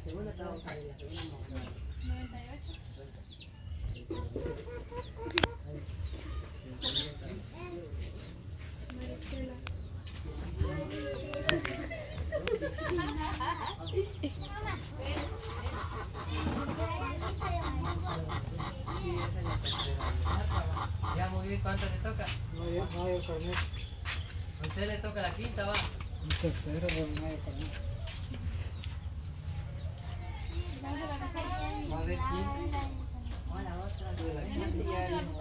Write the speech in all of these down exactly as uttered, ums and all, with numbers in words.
segunda estaba para la segunda no. noventa y ocho. Maricela. Ya muy bien, ¿cuánto le toca? Mario, Mario Carnet. ¿A usted le toca la quinta, va? Un tercero de Mario Carnet. Va a haber quinta. O la otra. De la quinta ya hay una.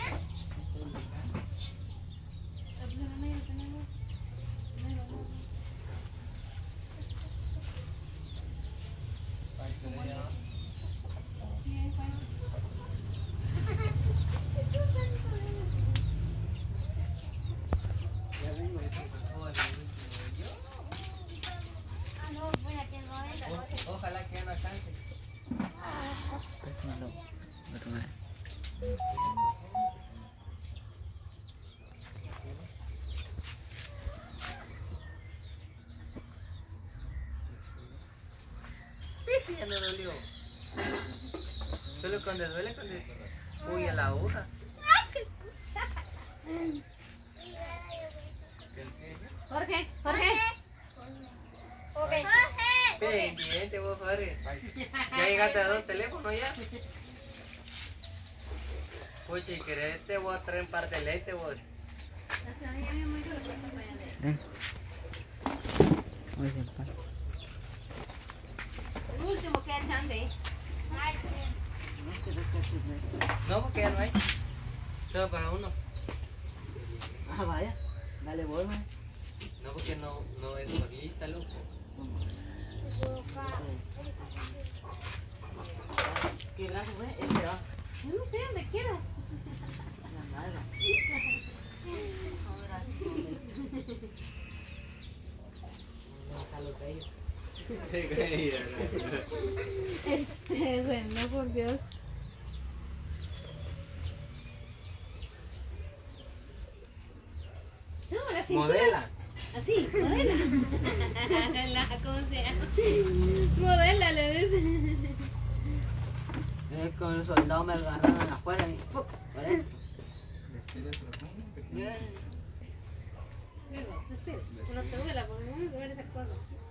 Ojalá que no alcance. ¿Viste? Ya no dolió. Solo cuando duele, cuando uy a la aguja. Jorge, Jorge. Jorge. Pendiente vos, Jorge. Ya llegaste a dos teléfonos ya. Pucha, y querés te voy a traer un par de leite vos. ¿Eh? Muy bien, pa. El último que el chande. No, porque ya no hay. Solo para uno. Ah, vaya. Dale, voy, man. No, porque no, no es por lista, loco. ¿Qué gato fue? Este va. No sé, donde quieras. La madre. Este, bueno, por Dios. No, la cintura. Modela. Así, modela. La, ¿cómo se llama? Modela, le dice. Es que con el soldado me agarraron a la fuerza y ¡fuc! ¿Vale? Espera, no te duela, porque no me duele esa cosa.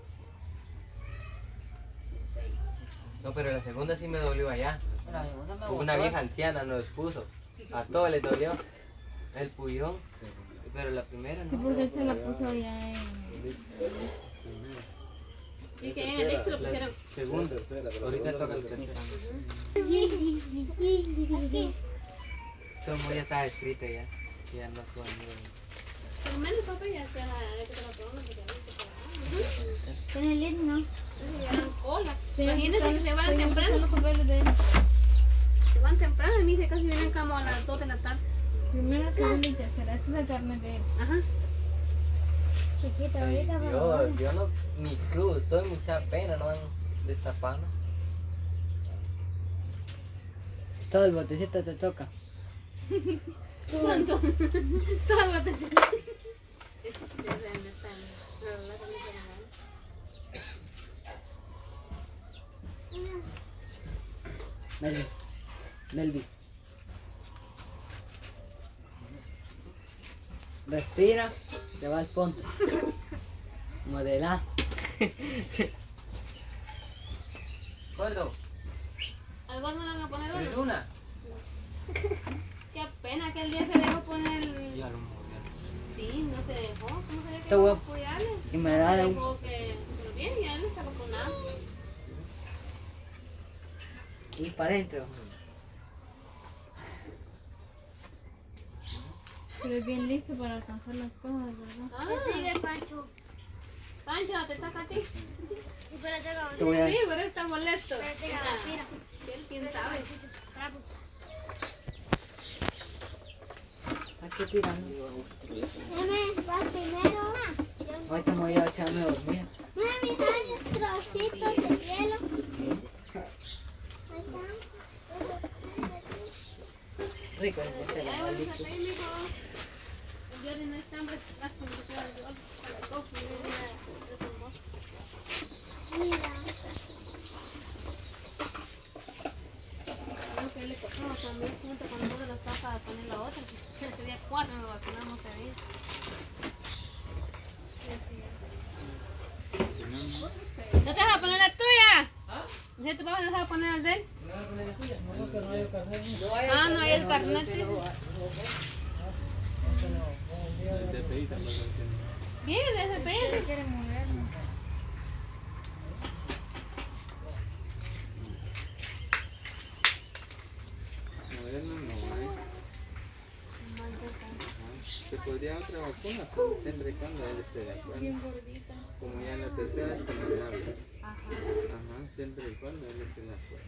No, pero la segunda sí me dolió allá. La segunda me Una gustó. vieja anciana nos puso. A todos les dolió. El puyón. Pero la primera Sí, no. porque se la puso ya en... Sí, que en el ex se lo pusieron. Segunda. Ahorita toca el tercero. Todo ya está escrito ya. Ya no son amigos. Por lo menos papá ya se la ya que te la pongo porque a veces se Con el himno. se llevan cola. Imagínense que se van temprano. Se van temprano y me dice casi vienen como a las dos de la tarde. Primera, segunda y tercera. Esta es la carne de él. Ajá. Chiquita, ahorita por Yo, favor. yo no, ni cruz, estoy mucha pena, no van destapando. Todo el botecito te toca. ¿Cuánto? Todo lo que Melvi. Melvi. Respira, te va al fondo. Modela. ¿Cuándo? ¿Al gordo no le van a poner ¿Eres gordo? una? Qué pena que el día se dejó poner... Ya lo moví. Sí, no se dejó. ¿Cómo se ve que Te no voy a- apoyarle? Y me da Se un... dejó que... Pero bien, ya él está vacunado. Y para adentro. Pero es bien listo para alcanzar las cosas, ¿verdad? Ah, Sigue, Pancho. Pancho, te toca a ti. Espérate, cabrón. Te voy a... Sí, pero está molesto. Espérate, cabrón. Mira. Él quién sabe. Bravo. ¿A qué tirando? Mami, vas primero. Ahorita me voy a echarme a dormir. Mami, dale trocitos de hielo. Ahí Rico, este Ya, la bueno, listo. hasta ahí, mijo. El Jordi no está hambre. Hasta que se queda el Jordi. Para el coffee, no viene a- a tomar. está. Mira. cuatro nos vacunamos ese día. ¿No te vas a poner la tuya? ¿Ah? ¿No te vas a poner el de él? ¿Me vas a poner la tuya? No, que no hay carnet. No hay Ah, no hay el carnet. sí. El D P I también lo tiene. Bien, de ese peso. Quiere moderno. Moderno no hay. Se podría otra vacuna, pero siempre y cuando él esté de acuerdo. Bien gordita. Como ya en la tercera es combinable. Ajá. Ajá, siempre y cuando él esté de acuerdo.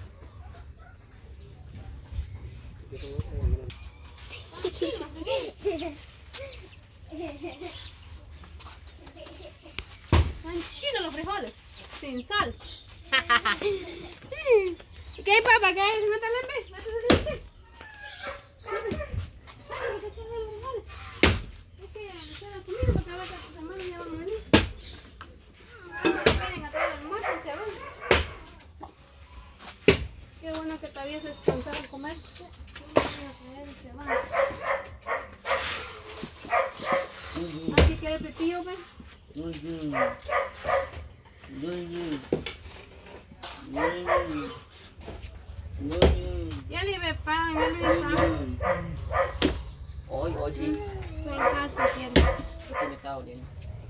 Yo te voy a poner- Están chinos los frijoles. Sin sal. ¿Qué, papá? ¿Qué? ¿No te la ves? ¿No te la ves? Es que se la comida porque ahora tus hermanos ya van a venir. Vienen a traer el almuerzo y se van. Qué bueno que todavía se descansaron comer. Vienen a traer y se van. Así que el pepillo, ¿ves? Ya le ve pan, ya le ve pan. Hoy, hoy sí. Soltar si quiere. Esto me está doliendo.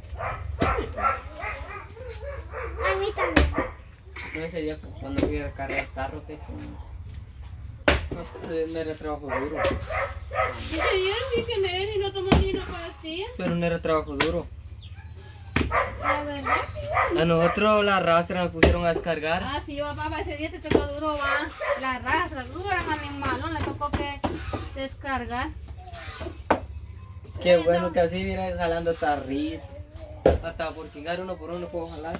A mí también. No, ese día cuando fui a cargar el carro, que no, pero no era trabajo duro. Ese día vi que Nelly no tomó ni una pastilla. Pero no era trabajo duro. La verdad. A nosotros la rastra nos pusieron a descargar. Ah, sí, va, papá, ese día te tocó duro, va. La raza, duro era más bien malo, le tocó que descargar. Qué bueno que así ir jalando tarrito. Hasta por chingar uno por uno puedo jalar.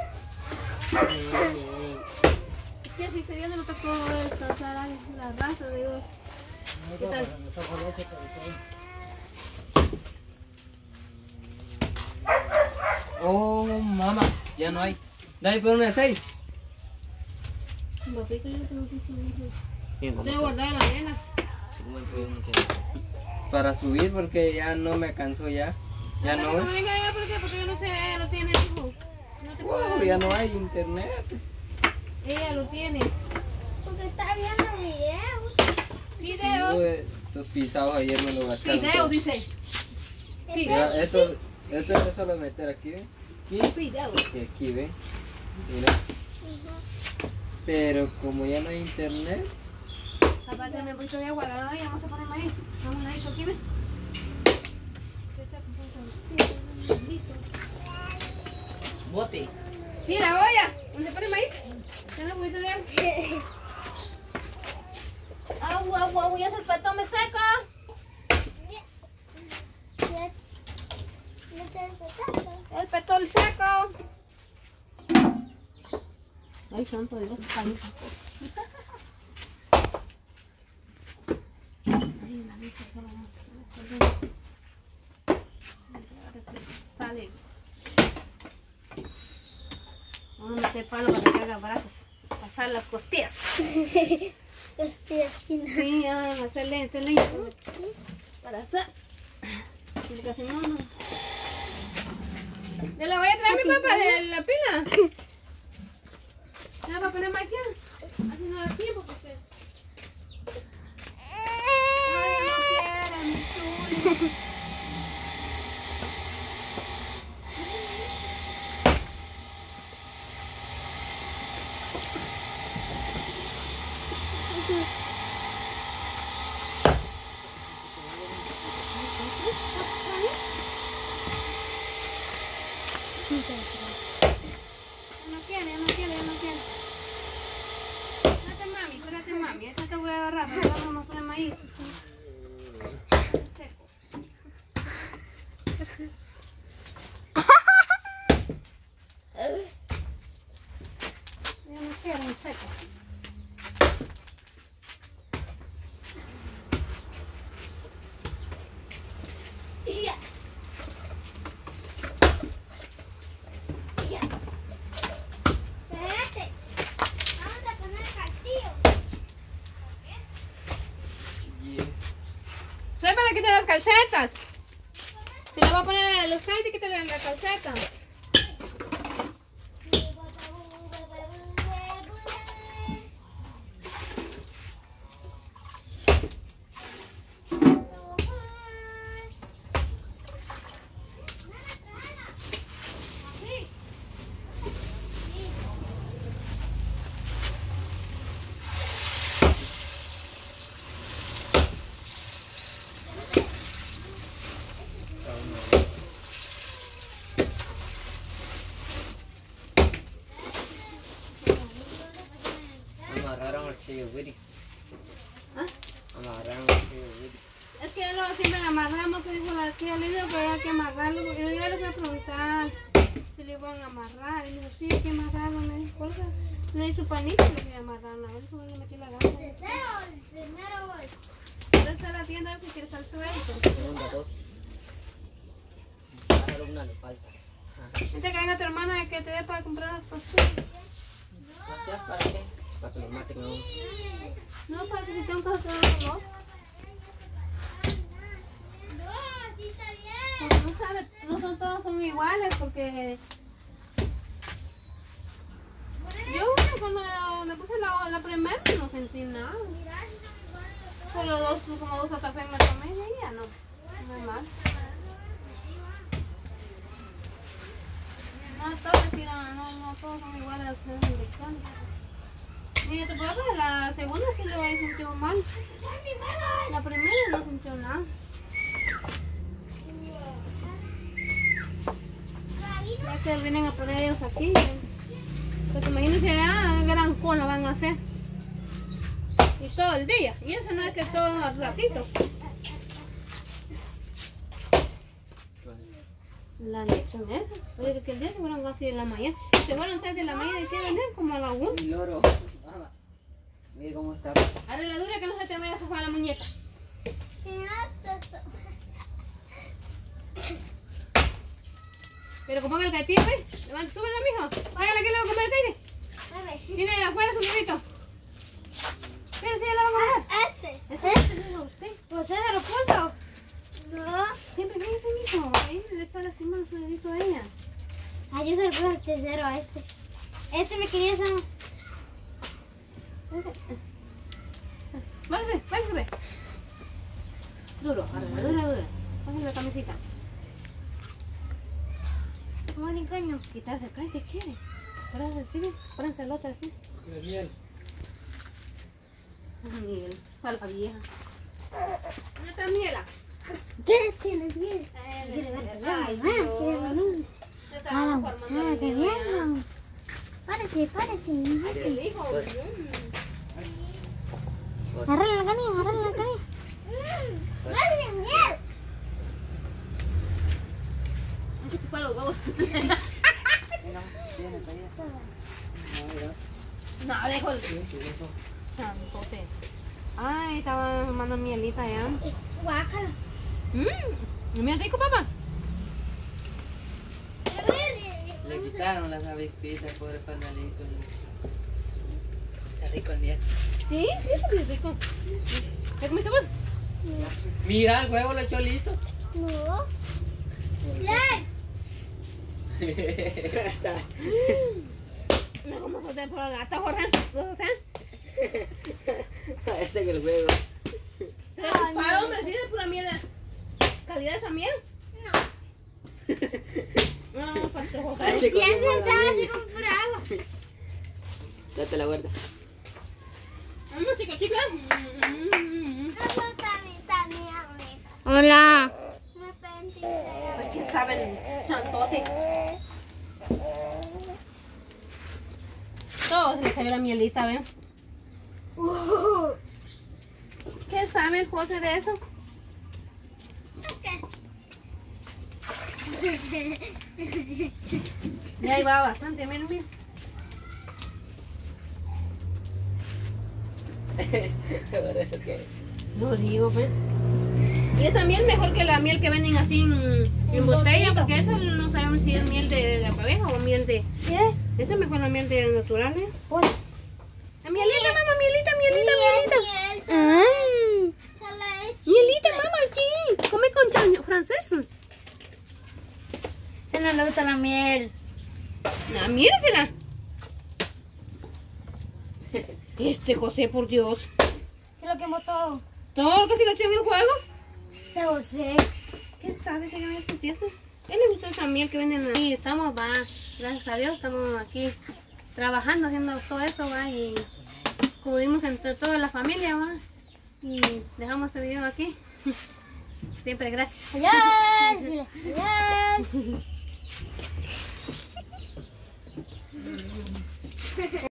Es que si ese día no le tocó descansar a la raza, digo. ¿Qué tal? Oh, mamá, ya no hay. Dale por una de seis. Lo pico yo tengo que subir. Tengo guardado en la arena. Para subir porque ya no me alcanzó ya. Ya no. No venga ya, ¿por qué? Porque yo no sé, ella lo tiene, hijo. No te puedo Wow, dar. ya no hay internet. Ella lo tiene. Porque está viendo videos. Videos. Tuve estos pisados ayer me lo gastaron. Videos, todo. dice. Ya, Videos. esto, esto es solo meter aquí, ¿ve? Aquí Videos. y aquí, ¿ve? Mira. Pero como ya no hay internet, Aparte me puse de agua, ahora ya vamos a poner maíz. Vamos a ir aquí, ¿ves? bote. Sí, la olla. ¿Dónde pone maíz? Tiene un poquito de agua. Agua, agua, agua, ya se el petón me seca. ¿No te despertaste? El petón seco. Ay, santo Dios, caliente. Ay, la vista solo no. Sale. Vamos a meter palo para que haga brazos. Pasar las costillas. Costillas chinas. Sí, ya, hacerle, hacerle. Para hacer. Porque si no, no. ¿Te la voy a traer mi papá de la pila? ¿Ya va a poner maíz ya? Así no da tiempo porque... Ay, no quiere, mi chulo. No quiere, no quiere, no quiere. Espérate, mami, espérate, mami. Esta te voy a agarrar, pero vamos a poner maíz. Seco. Ya no quieren seco. Ya. Ya. Espérate. Vamos a poner el castillo. Yeah. ¿Sabes para qué te das calceta. Amarraron al chillo Wirix. ¿Ah? Amarraron al chillo Wirix. Es que ya lo siempre lo amarramos, que dijo la tía Lidia, pero hay que amarrarlo, porque yo ya le fui a preguntar si le iban a amarrar, y me dijo, sí, hay que amarrarlo, me dijo, ¿por qué? Le di su panito y le fui a amarrar, a ver si le metí la gana. Primero voy. Esta es la tienda a ver si quieres al suelto. Segunda dosis. A la alumna le falta. Vente que venga tu hermana de que te dé para comprar las pastillas. ¿Pastillas para qué? Para que los maten a uno. No, para que si tengo que hacer algo, No, sí está bien. porque no sabe, no son todos son iguales, porque yo cuando me puse la, la primera no sentí nada. Mira, si son iguales los dos. Solo dos, como dos atafés me tomé y ya no, no es mal. No, todos, mira, no, no todos son iguales las tres inyecciones. Mira, te puedo ver, la segunda sí lo he sentido mal. La primera no sintió nada. Ya que vienen a poner ellos aquí. Pues imagínense, ah, gran cola van a hacer. Y todo el día. Y eso no es que todo al ratito. La inyección esa. Oye, que el día se fueron casi de la mañana. Se fueron seis de la mañana y quieren venir como a la una. Mi loro. Ah, mira cómo está. Hazle la dura que no se te vaya a zafar la muñeca. Pero como haga el gatillo, ¿ves? Levanta, súbela, mijo. Hágale que le va a comer el gatillo. Tiene afuera su librito. Mira, si ya la va a comer. Este. Eso es lo de usted. ¿Usted se lo puso? No. Siempre me dice, mijo. Ahí le está lastimando su dedito a ella. Ah, yo se lo puse al tercero a este. Este me quería hacer. Váyase, váyase. Duro, arriba, dura, dura. Bájale la camisita. ¿Cómo ni coño? Quitarse acá, ¿qué quiere? Ahora así, pónganse el otro así. Miel. Miguel, falta vieja. ¿Dónde está Miela? ¿Qué tienes bien? Ay, Dios. Te Ah, estaba formando qué el niño ya. bien. Párese, párese. El hijo. Pues. Agarra la canilla, agarra la canilla. ¡Párese, miel! Hay que chupar los huevos. Mira, tiene para allá. No, mira. No, dejo el Sí, sí, eso. santote. Ay, estaba tomando mielita ya. Guácala. Mmm, ¿es rico, papá? Le quitaron las avispitas, pobre panalito. Está rico el miel. Sí, sí, sí, es rico. ¿Ya comiste vos? Mira, el huevo lo echó listo. No. Bien. Está. No, vamos a joder por la lata, Jorge. ¿No se hace? Este es el huevo. ¿Se ve chupado, hombre? ¿Sí de pura miel? ¿Calidad de esa miel? No. No, falta Jorge. Ay, se comió Bien la sentada así niña. con pura agua. Date la guarda. Vamos, chica, chica. Mm, mm, mm. Hola. Ay, ¿qué sabe el chantote? Todo se le sabe la mielita, ¿ven? ¿Qué sabe el José de eso? Y ahí va bastante, miren, miren. Por eso que. No digo, pues. Y esa miel mejor que la miel que venden así en, en botella, porque esa no sabemos si es miel de, de abeja o miel de... ¿Qué? Esa es mejor la miel de natural, ¿eh? La mielita, mamá, mielita, mielita, mielita. Ay. Mielita, mamá, aquí. Come con chaño francés. Se nos le gusta la miel. No, míresela. Este José, por Dios. ¿Qué lo quemó todo? Todo lo que se le echó en el juego. Te José. ¿Qué sabe que no es cierto? A él le gusta esa miel que venden aquí. Estamos, va, gracias a Dios, estamos aquí trabajando, haciendo todo eso, va, y cubrimos entre toda la familia, va. Y dejamos este video aquí. Siempre gracias. Adiós. Adiós.